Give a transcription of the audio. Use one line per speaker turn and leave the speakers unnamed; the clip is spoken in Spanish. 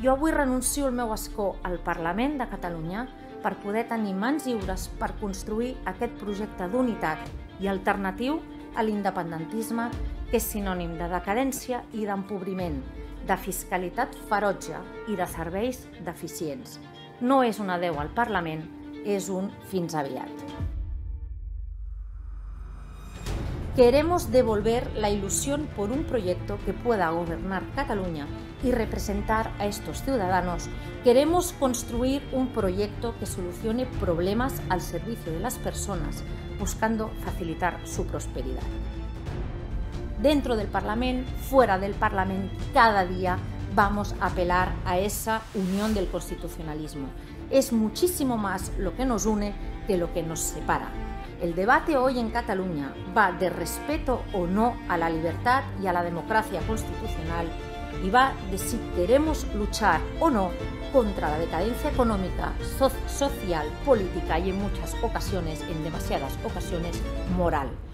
Jo avui renuncio al meu escó al Parlament de Catalunya per poder tenir mans lliures per construir aquest projecte d'unitat i alternatiu a l'independentisme, que és sinònim de decadència i d'empobriment, de fiscalitat ferotge i de serveis deficients. No és un adeu al Parlament, és un fins aviat. Queremos devolver la ilusión por un proyecto que pueda gobernar Cataluña y representar a estos ciudadanos. Queremos construir un proyecto que solucione problemas al servicio de las personas, buscando facilitar su prosperidad. Dentro del Parlamento, fuera del Parlamento, cada día vamos a apelar a esa unión del constitucionalismo. Es muchísimo más lo que nos une que lo que nos separa. El debate hoy en Cataluña va de respeto o no a la libertad y a la democracia constitucional y va de si queremos luchar o no contra la decadencia económica, social, política y en muchas ocasiones, en demasiadas ocasiones, moral.